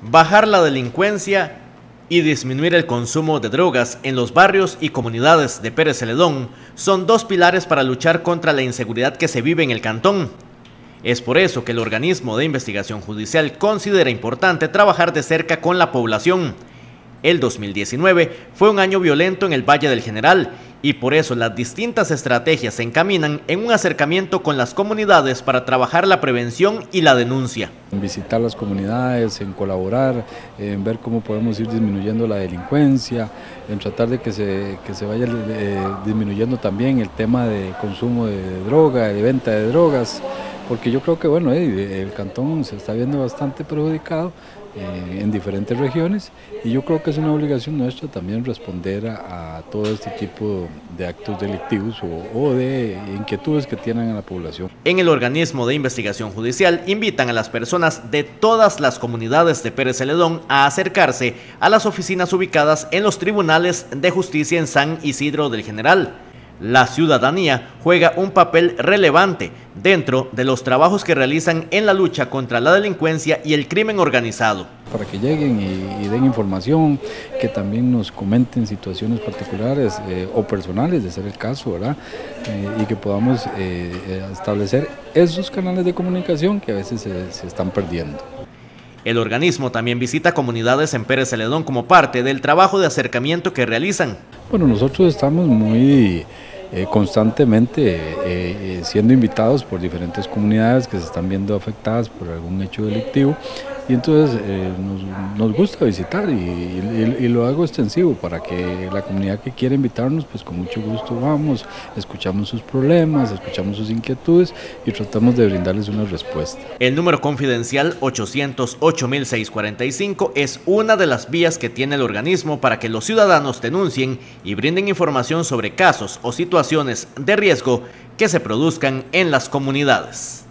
Bajar la delincuencia y disminuir el consumo de drogas en los barrios y comunidades de Pérez Celedón son dos pilares para luchar contra la inseguridad que se vive en el cantón. Es por eso que el organismo de investigación judicial considera importante trabajar de cerca con la población. El 2019 fue un año violento en el Valle del General y por eso las distintas estrategias se encaminan en un acercamiento con las comunidades para trabajar la prevención y la denuncia. En visitar las comunidades, en colaborar, en ver cómo podemos ir disminuyendo la delincuencia, en tratar de que se vaya disminuyendo también el tema de consumo de droga, de venta de drogas, porque yo creo que bueno, el cantón se está viendo bastante perjudicado en diferentes regiones y yo creo que es una obligación nuestra también responder a todo este tipo de actos delictivos o de inquietudes que tienen a la población. En el organismo de investigación judicial invitan a las personas de todas las comunidades de Pérez Celedón a acercarse a las oficinas ubicadas en los tribunales de justicia en San Isidro del General. La ciudadanía juega un papel relevante dentro de los trabajos que realizan en la lucha contra la delincuencia y el crimen organizado. Para que lleguen y den información, que también nos comenten situaciones particulares o personales, de ser el caso, ¿verdad? Y que podamos establecer esos canales de comunicación que a veces se están perdiendo. El organismo también visita comunidades en Pérez Celedón como parte del trabajo de acercamiento que realizan. Bueno, nosotros estamos muy constantemente siendo invitados por diferentes comunidades que se están viendo afectadas por algún hecho delictivo y entonces nos gusta visitar y lo hago extensivo para que la comunidad que quiera invitarnos, pues con mucho gusto vamos, escuchamos sus problemas, escuchamos sus inquietudes y tratamos de brindarles una respuesta. El número confidencial 800-8645 es una de las vías que tiene el organismo para que los ciudadanos denuncien y brinden información sobre casos o situaciones de riesgo que se produzcan en las comunidades.